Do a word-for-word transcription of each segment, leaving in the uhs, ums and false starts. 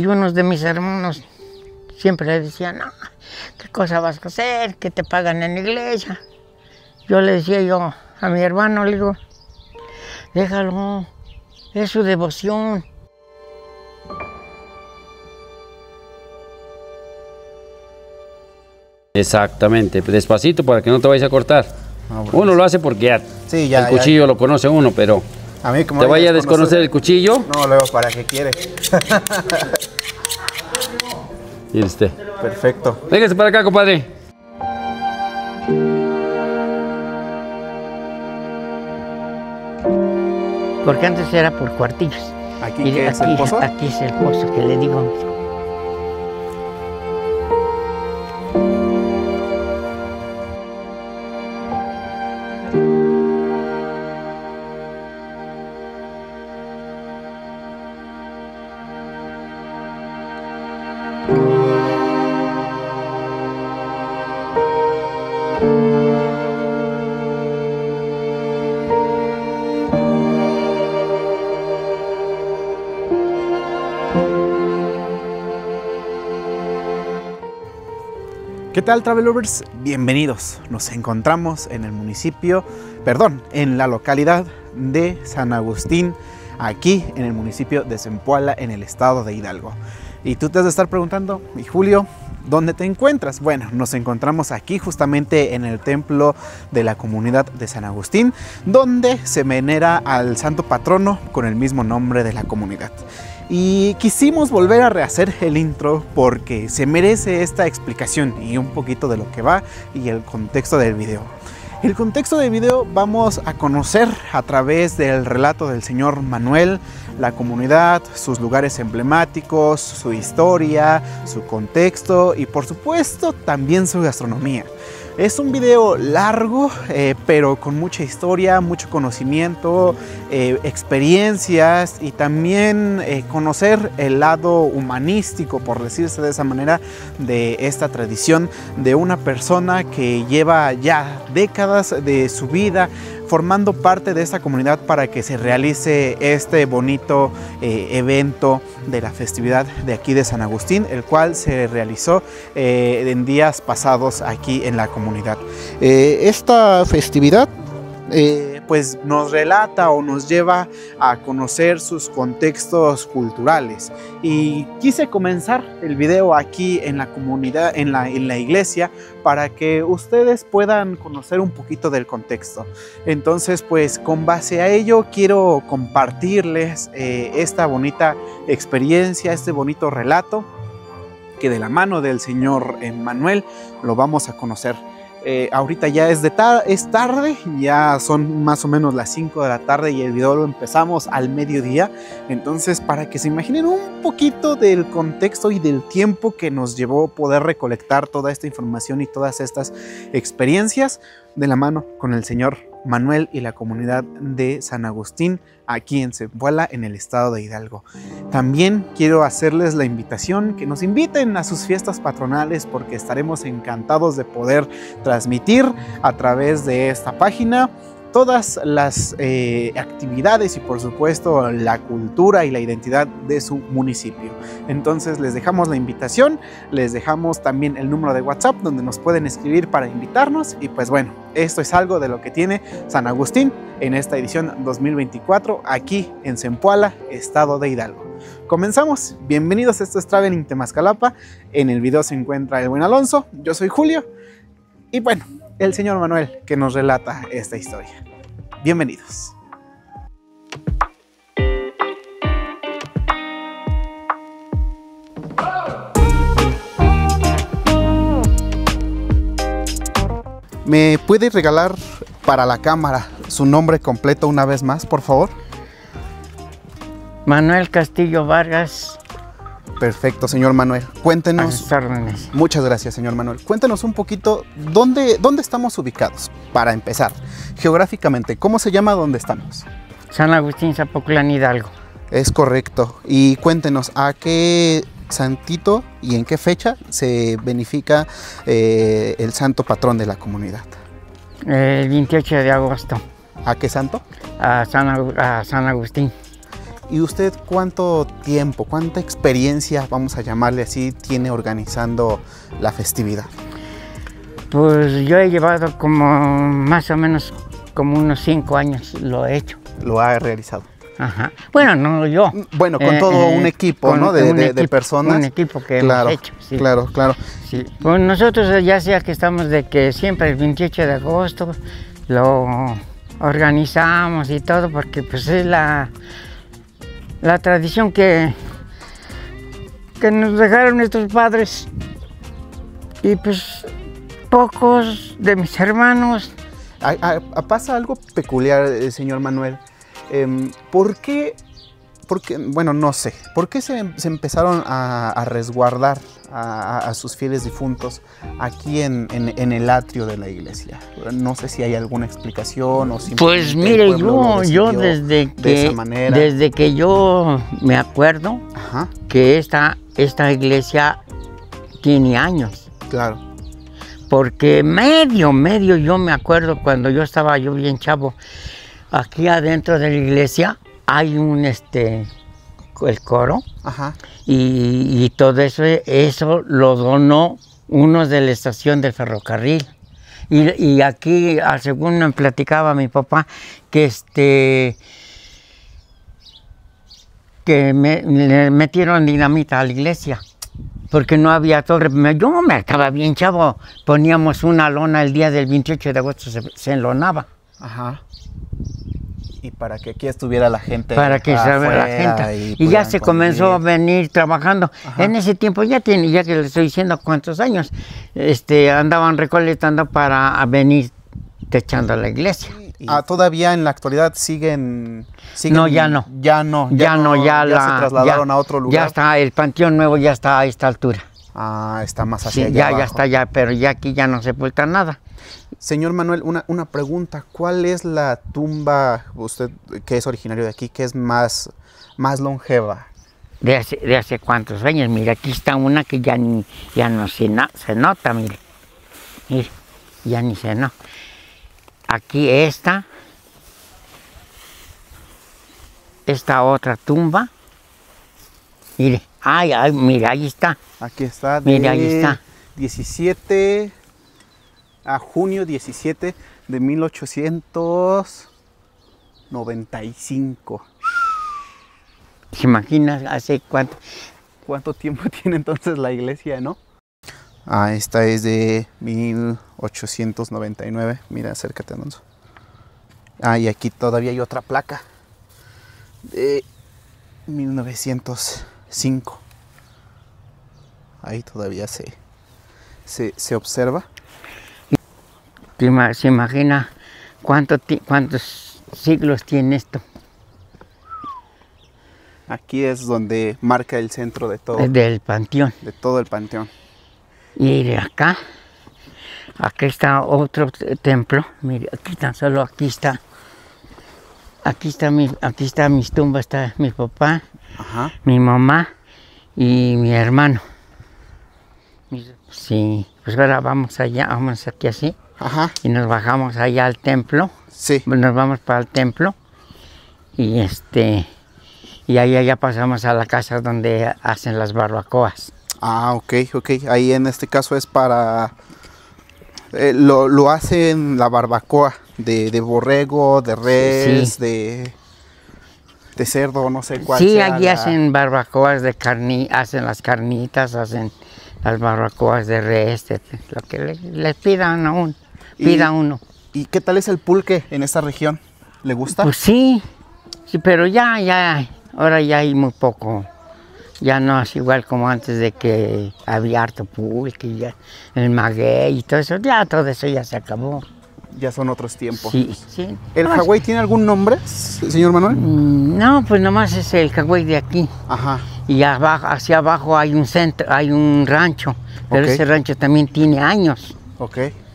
Y unos de mis hermanos siempre le decían, no, ¿qué cosa vas a hacer? Que te pagan en la iglesia. Yo le decía yo a mi hermano, le digo, déjalo, es su devoción. Exactamente, despacito para que no te vayas a cortar. Ah, bueno. Uno lo hace porque ya, sí, ya el cuchillo ya lo conoce uno, pero a mí, como te vaya a desconocer el cuchillo. No, luego, ¿para qué quiere? Mire usted. Perfecto. Véngase para acá, compadre. Porque antes era por cuartillos. ¿Aquí qué es el pozo? Aquí es el pozo que le digo. ¿Qué tal, Travel Lovers? Bienvenidos. Nos encontramos en el municipio, perdón, en la localidad de San Agustín, aquí en el municipio de Zempoala, en el estado de Hidalgo. Y tú te has de estar preguntando, y Julio, ¿dónde te encuentras? Bueno, nos encontramos aquí justamente en el templo de la comunidad de San Agustín, donde se venera al santo patrono con el mismo nombre de la comunidad. Y quisimos volver a rehacer el intro porque se merece esta explicación y un poquito de lo que va y el contexto del video. El contexto del video vamos a conocer a través del relato del señor Manuel, la comunidad, sus lugares emblemáticos, su historia, su contexto y por supuesto también su gastronomía. Es un video largo, eh, pero con mucha historia, mucho conocimiento, eh, experiencias y también eh, conocer el lado humanístico, por decirse de esa manera, de esta tradición de una persona que lleva ya décadas de su vida formando parte de esta comunidad para que se realice este bonito eh, evento de la festividad de aquí de San Agustín, el cual se realizó eh, en días pasados aquí en la comunidad. Eh, esta festividad eh, pues nos relata o nos lleva a conocer sus contextos culturales y quise comenzar el video aquí en la comunidad, en la, en la iglesia, para que ustedes puedan conocer un poquito del contexto. Entonces, pues con base a ello quiero compartirles eh, esta bonita experiencia, este bonito relato que de la mano del señor Manuel lo vamos a conocer. Eh, ahorita ya es, de tar es tarde, ya son más o menos las cinco de la tarde y el video lo empezamos al mediodía. Entonces, para que se imaginen un poquito del contexto y del tiempo que nos llevó poder recolectar toda esta información y todas estas experiencias de la mano con el señor Manuel y la comunidad de San Agustín aquí en Zempoala, en el estado de Hidalgo. También quiero hacerles la invitación que nos inviten a sus fiestas patronales porque estaremos encantados de poder transmitir a través de esta página todas las eh, actividades y por supuesto la cultura y la identidad de su municipio. Entonces les dejamos la invitación, les dejamos también el número de WhatsApp donde nos pueden escribir para invitarnos y pues bueno, esto es algo de lo que tiene San Agustín en esta edición dos mil veinticuatro aquí en Zempoala, estado de Hidalgo. Comenzamos, bienvenidos, esto es Traveling Temazcalapa, en el video se encuentra el buen Alonso, yo soy Julio y bueno, el señor Manuel que nos relata esta historia. Bienvenidos. ¿Me puede regalar para la cámara su nombre completo una vez más, por favor? Manuel Castillo Vargas. Perfecto, señor Manuel. Cuéntenos. Muchas gracias, señor Manuel. Cuéntenos un poquito dónde, dónde estamos ubicados, para empezar. Geográficamente, ¿cómo se llama donde estamos? San Agustín, Zapotlán, Hidalgo. Es correcto. Y cuéntenos, ¿a qué santito y en qué fecha se beneficia eh, el santo patrón de la comunidad? El veintiocho de agosto. ¿A qué santo? A San, a San Agustín. ¿Y usted cuánto tiempo, cuánta experiencia, vamos a llamarle así, tiene organizando la festividad? Pues yo he llevado como más o menos como unos cinco años lo he hecho. Lo ha realizado. Ajá. Bueno, no yo. Bueno, con eh, todo un equipo, ¿no? De, un de, equipo, de personas. Un equipo que claro, hemos hecho. Sí. Claro, claro. Sí. Pues nosotros ya sea que estamos de que siempre el veintiocho de agosto lo organizamos y todo porque pues es la, la tradición que, que nos dejaron nuestros padres. Y pues pocos de mis hermanos. A, a, pasa algo peculiar, eh, señor Manuel. Eh, ¿Por qué, por qué, bueno, no sé, por qué se, se empezaron a, a resguardar a, a sus fieles difuntos aquí en, en, en el atrio de la iglesia? No sé si hay alguna explicación o simplemente pues mire, yo, yo desde que, de esa manera. desde que yo me acuerdo Ajá. que esta, esta iglesia tiene años. Claro. Porque medio, medio yo me acuerdo cuando yo estaba yo bien chavo, aquí adentro de la iglesia hay un, este, el coro. Ajá. Y, y todo eso, eso lo donó unos de la estación del ferrocarril. Y, y aquí, según me platicaba mi papá, que este, que me, le metieron dinamita a la iglesia. Porque no había torre. Yo me estaba bien chavo. Poníamos una lona el día del veintiocho de agosto, se, se enlonaba. Ajá. Y para que aquí estuviera la gente. Para que estuviera la gente. Y, y ya se comenzó a venir trabajando. Ajá. En ese tiempo ya tiene, ya que le estoy diciendo cuántos años, este, andaban recolectando para venir techando la iglesia. Ah, todavía en la actualidad siguen, siguen. No, ya no. Ya no. Ya, ya no, ya, ya la, se trasladaron ya, a otro lugar. Ya está, el Panteón Nuevo ya está a esta altura. Ah, está más hacia sí, allá ya, abajo. Ya está ya, pero ya aquí ya no sepulta nada. Señor Manuel, una, una pregunta. ¿Cuál es la tumba, usted que es originario de aquí, que es más, más longeva? De hace, de hace cuántos años. Mira, aquí está una que ya, ni, ya no se, no, se nota, mire. Mire, ya ni se nota. Aquí esta. Esta otra tumba. Mire, ay, ay, mire, ahí está. Aquí está. Mire, ahí está. diecisiete a junio diecisiete de mil ochocientos noventa y cinco. ¿Se imagina hace cuánto? ¿Cuánto tiempo tiene entonces la iglesia, no? Ah, esta es de mil ochocientos noventa y nueve. Mira, acércate, Alonso. Ah, y aquí todavía hay otra placa de mil novecientos cinco. Ahí todavía se, se, se observa. ¿Se imagina cuánto, cuántos siglos tiene esto? Aquí es donde marca el centro de todo. Del panteón. De todo el panteón. Y de acá, aquí está otro templo. Mire, aquí tan solo aquí está. Aquí está mi, aquí está mis tumbas, está mi papá, Ajá. mi mamá y mi hermano. Sí, pues ahora vamos allá, vamos aquí así. Ajá. Y nos bajamos allá al templo. Sí. Nos vamos para el templo. Y este y ahí allá pasamos a la casa donde hacen las barbacoas. Ah, ok, ok. Ahí en este caso es para eh, lo, lo hacen la barbacoa de, de borrego, de res, sí. de, de cerdo, no sé cuál. Sí, sea allí la... hacen barbacoas de carne, hacen las carnitas, hacen las barbacoas de res, de, de, lo que les, les pidan a uno, pida ¿Y, uno. ¿Y qué tal es el pulque en esta región? ¿Le gusta? Pues sí, sí, pero ya, ya, ahora ya hay muy poco. Ya no es igual como antes de que había harto pulque, ya, el maguey y todo eso, ya todo eso ya se acabó. Ya son otros tiempos. Sí, sí. ¿El no, Hawái tiene algún nombre, señor Manuel? No, pues nomás es el Hawái de aquí. Ajá. Y abajo, hacia abajo hay un centro, hay un rancho, pero okay. ese rancho también tiene años. Ok.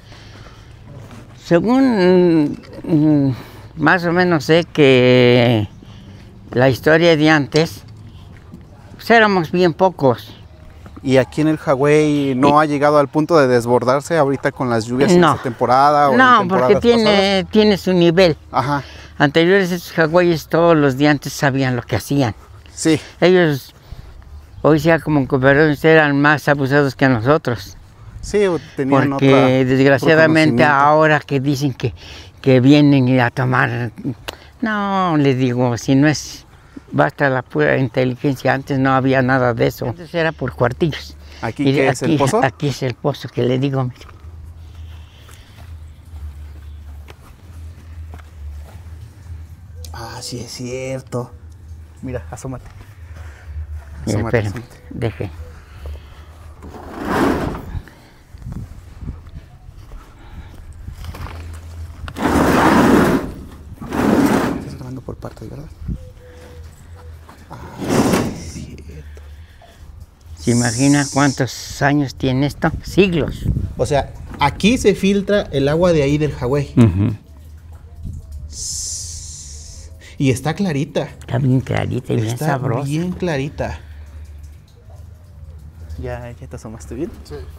Según mm, más o menos sé que la historia de antes, pues éramos bien pocos. ¿Y aquí en el Hawái no y, ha llegado al punto de desbordarse ahorita con las lluvias no, en esta temporada? O no, en porque tiene, tiene su nivel. Ajá. anteriores estos jagüeyes todos los días antes sabían lo que hacían. Sí. Ellos, hoy sea como que eran más abusados que nosotros. Sí, tenían porque otra, desgraciadamente ahora que dicen que, que vienen a tomar, no, les digo, si no es, basta la pura inteligencia, antes no había nada de eso, antes era por cuartillos. ¿Aquí qué es el pozo? Aquí es el pozo que le digo, mire. Ah, sí es cierto. Mira, asómate. Mira, asómate, espérame, asómate. deje. Estás grabando por partes, ¿verdad? Ah, sí es cierto. ¿Se imagina cuántos años tiene esto? Siglos. O sea, aquí se filtra el agua de ahí del Jagüey. Uh-huh. Y está clarita. Está bien clarita y bien está sabrosa. Bien clarita. ¿Ya, ya te asomaste bien?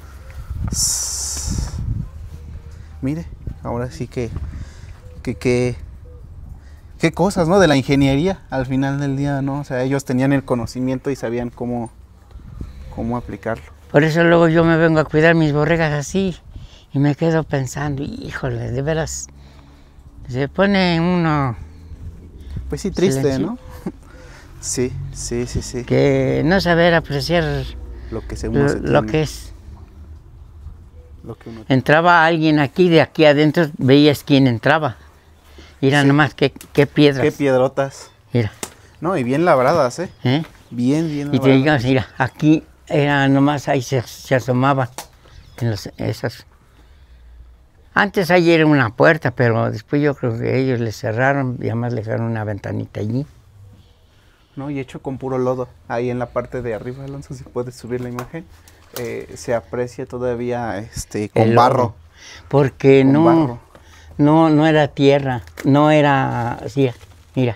Sí. Mire, ahora sí que... que, que qué cosas, ¿no? De la ingeniería al final del día, ¿no? O sea, ellos tenían el conocimiento y sabían cómo, cómo aplicarlo. Por eso luego yo me vengo a cuidar mis borregas así y me quedo pensando, híjole, de veras, se pone uno... Pues sí, triste, silencio, ¿no? Sí, sí, sí, sí. Que no saber apreciar lo que, se uno lo, se lo que es. Lo que uno entraba alguien aquí, de aquí adentro, veías quién entraba. Mira sí. Nomás qué, qué piedras. Qué piedrotas. Mira. No, y bien labradas, ¿eh? ¿Eh? Bien, bien labradas. Y te digas, mira, aquí era nomás, ahí se, se asomaban en los, esas. Antes ahí era una puerta, pero después yo creo que ellos le cerraron y además le dejaron una ventanita allí. No, y hecho con puro lodo. Ahí en la parte de arriba, Alonso, si puedes subir la imagen, eh, se aprecia todavía este con barro. Porque con no, barro. no, no era tierra, no era así, mira.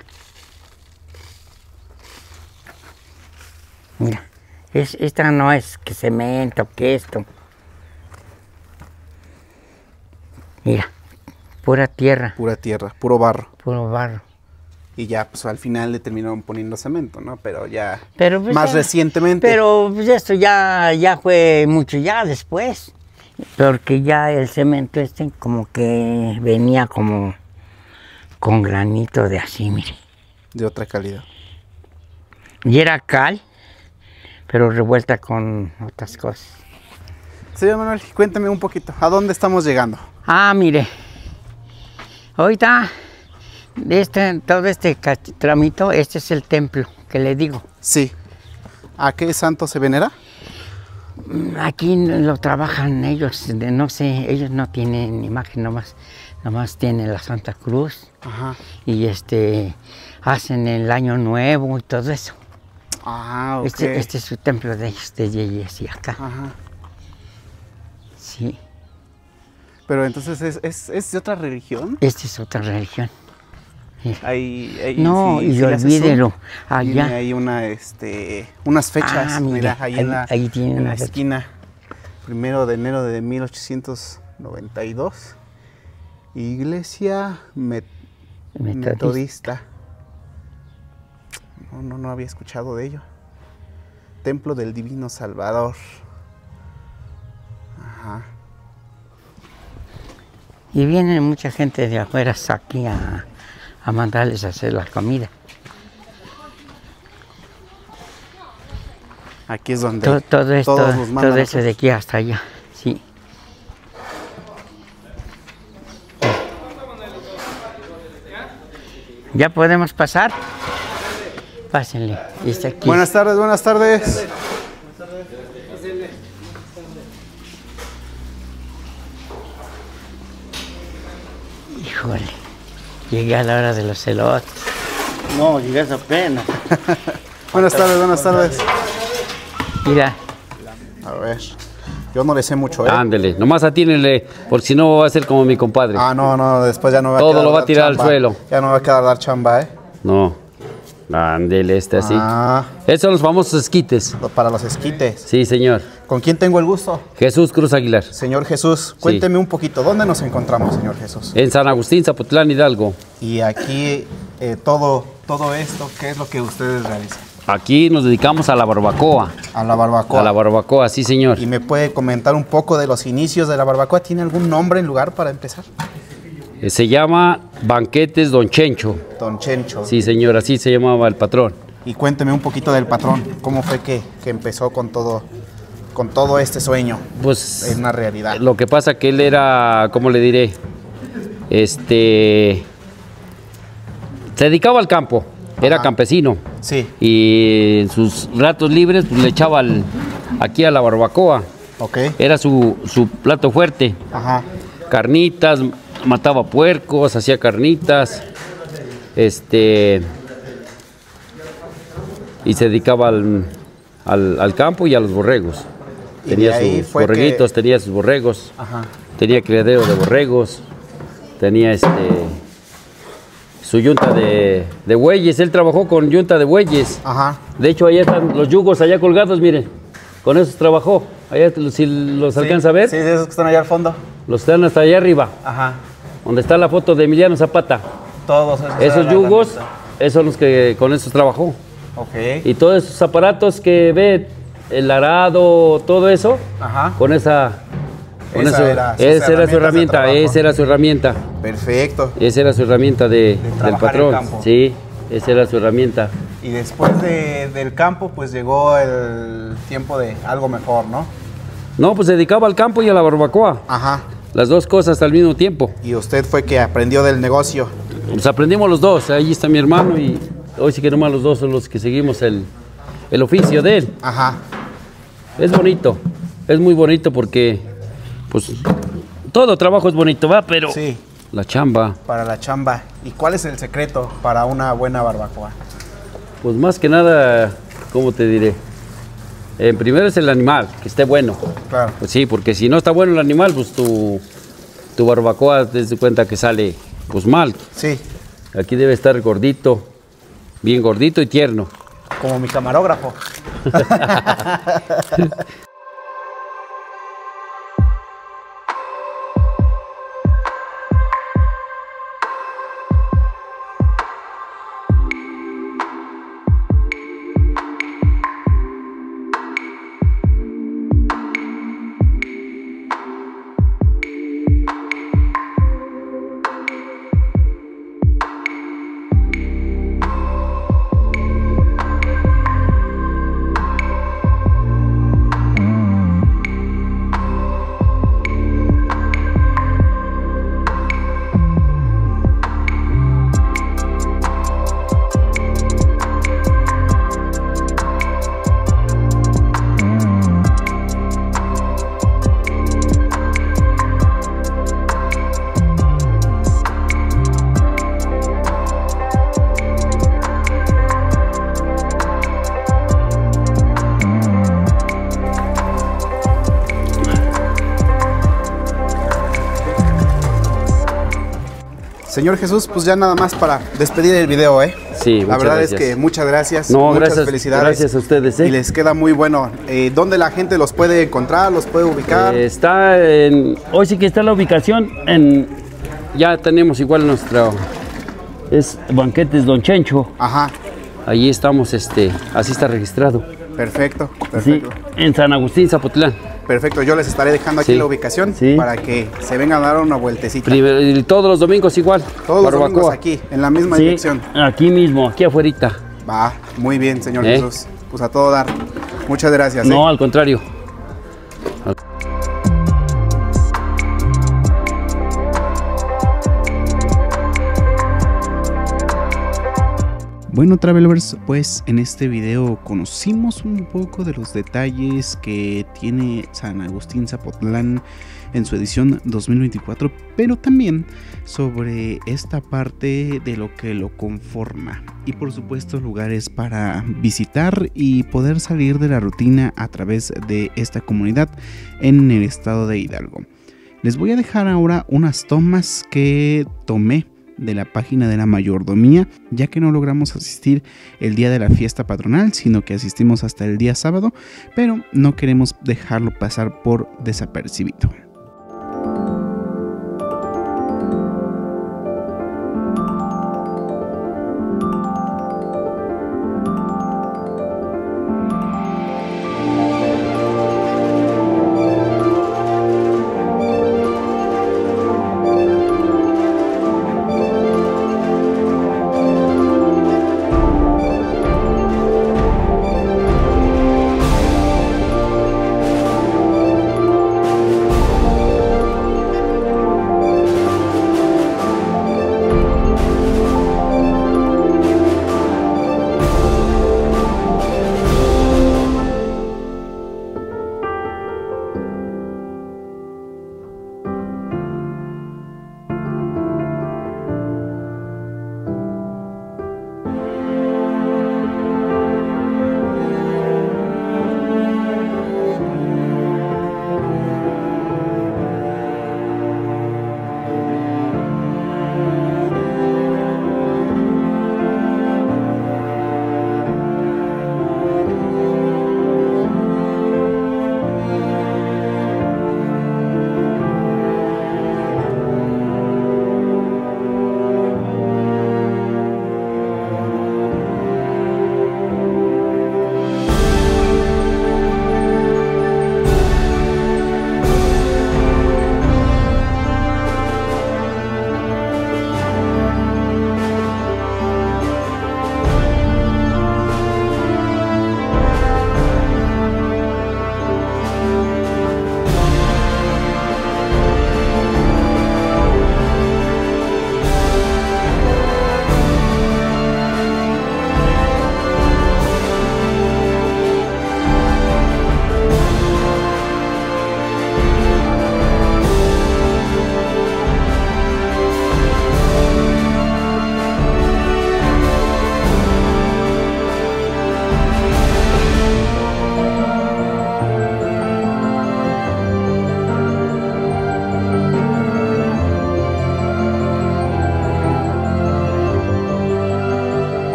Mira, es, esta no es que cemento, que esto. Mira, pura tierra. Pura tierra, puro barro. Puro barro. Y ya, pues al final le terminaron poniendo cemento, ¿no? Pero ya, pero, pues, más ya, recientemente. Pero pues esto ya, ya fue mucho ya después. Porque ya el cemento este como que venía como con granito de así, mire. De otra calidad. Y era cal, pero revuelta con otras cosas. Señor Manuel, cuéntame un poquito, ¿a dónde estamos llegando? Ah, mire, ahorita este, todo este tramito, este es el templo que le digo. Sí. ¿A qué santo se venera? Aquí lo trabajan ellos, no sé, ellos no tienen imagen, nomás, nomás tienen la Santa Cruz. Ajá. Y este, hacen el Año Nuevo y todo eso. Ah, ok. Este, este es su templo de ellos, de Yeyes y acá. Ajá. Sí. Pero entonces, ¿es, es, es de otra religión? Esta es otra religión. Ahí, ahí, no, sí, y sí olvídelo. Allá. Tiene ahí una, este, unas fechas, ah, mira, mira, ahí, ahí, en la, ahí tiene en una la fecha. esquina. Primero de enero de mil ochocientos noventa y dos. Iglesia met metodista. metodista. No, no, no había escuchado de ello. Templo del Divino Salvador. Ajá. Y viene mucha gente de afuera aquí a, a mandarles a hacer la comida. Aquí es donde todo, todo esto, todos nos mandan todo eso de aquí hasta allá, sí. ¿Ya podemos pasar? Pásenle. Está aquí. Buenas tardes, buenas tardes. Híjole, llegué a la hora de los elotes. No, llegué apenas. Buenas tardes, buenas tardes. Mira. A ver, yo no le sé mucho, ¿eh? Ándele, nomás atínele, por si no va a ser como mi compadre. Ah, no, no, después ya no va a Todo quedar lo va a tirar chamba. al suelo. Ya no va a quedar dar chamba, ¿eh? No, Ándele, este así. Ah. Estos son los famosos esquites. Para los esquites. Sí, señor. ¿Con quién tengo el gusto? Jesús Cruz Aguilar. Señor Jesús, cuénteme sí. un poquito, ¿dónde nos encontramos, señor Jesús? En San Agustín, Zapotlán, Hidalgo. Y aquí, eh, todo, todo esto, ¿qué es lo que ustedes realizan? Aquí nos dedicamos a la barbacoa. A la barbacoa. A la barbacoa, sí, señor. ¿Y me puede comentar un poco de los inicios de la barbacoa? ¿Tiene algún nombre en lugar para empezar? Se llama Banquetes Don Chencho. Don Chencho. Sí, señor, así se llamaba el patrón. Y cuénteme un poquito del patrón. ¿Cómo fue que, que empezó con todo, con todo este sueño? Pues es una realidad. Lo que pasa que él era, ¿cómo le diré? Este... Se dedicaba al campo. Era Ajá. campesino. Sí. Y en sus ratos libres pues, le echaba al, aquí a la barbacoa. Ok. Era su, su plato fuerte. Ajá. Carnitas, mataba puercos, hacía carnitas, este, y se dedicaba al, al, al campo y a los borregos. Tenía sus borreguitos, que... tenía sus borregos, Ajá. tenía criadero de borregos, tenía este, su yunta de, de bueyes. Él trabajó con yunta de bueyes. Ajá. De hecho, allá están los yugos allá colgados, miren, con esos trabajó. Allá, si los sí, alcanza a ver. Sí, esos que están allá al fondo. Los están hasta allá arriba. Ajá. Donde está la foto de Emiliano Zapata. Todos esos. Esos yugos, esos son los que con esos trabajó. Ok. Y todos esos aparatos que ve, el arado, todo eso, Ajá. con esa... Con esa eso, era, esa era su herramienta, esa era su herramienta. Perfecto. Esa era su herramienta de, de del patrón. Sí, esa era su herramienta. Y después de, del campo, pues llegó el tiempo de algo mejor, ¿no? No, pues se dedicaba al campo y a la barbacoa. Ajá. Las dos cosas al mismo tiempo. ¿Y usted fue que aprendió del negocio? Pues aprendimos los dos, ahí está mi hermano y hoy sí que nomás los dos son los que seguimos el, el oficio de él. Ajá. Es bonito, es muy bonito porque, pues, todo trabajo es bonito, ¿va? Pero sí. La chamba. Para la chamba. ¿Y cuál es el secreto para una buena barbacoa? Pues más que nada, ¿cómo te diré? Eh, primero es el animal, que esté bueno. Claro. Pues sí, porque si no está bueno el animal, pues tu, tu barbacoa te das cuenta que sale pues mal. Sí. Aquí debe estar gordito, bien gordito y tierno. Como mi camarógrafo. Señor Jesús, pues ya nada más para despedir el video, ¿eh? Sí, la verdad gracias. es que muchas gracias, no, muchas gracias, felicidades. Gracias a ustedes, ¿eh? Y les queda muy bueno. Eh, ¿Dónde la gente los puede encontrar, los puede ubicar? Eh, está en, hoy sí que está la ubicación en, ya tenemos igual nuestro, es Banquetes Don Chencho. Ajá. Allí estamos, este, así está registrado. Perfecto, perfecto. Sí, en San Agustín, Zapotlán. Perfecto, yo les estaré dejando aquí sí. la ubicación sí. para que se vengan a dar una vueltecita. Primero, y todos los domingos igual. Todos barbacoa. Los domingos aquí, en la misma sí, dirección. Aquí mismo, aquí afuerita. Va, muy bien, señor ¿Eh? Jesús. Pues a todo dar. Muchas gracias. No, ¿eh? al contrario. Bueno, Travelers, pues en este video conocimos un poco de los detalles que tiene San Agustín Zapotlán en su edición dos mil veinticuatro, pero también sobre esta parte de lo que lo conforma y por supuesto lugares para visitar y poder salir de la rutina a través de esta comunidad en el estado de Hidalgo. Les voy a dejar ahora unas tomas que tomé de la página de la mayordomía, ya que no logramos asistir el día de la fiesta patronal, sino que asistimos hasta el día sábado, pero no queremos dejarlo pasar por desapercibido.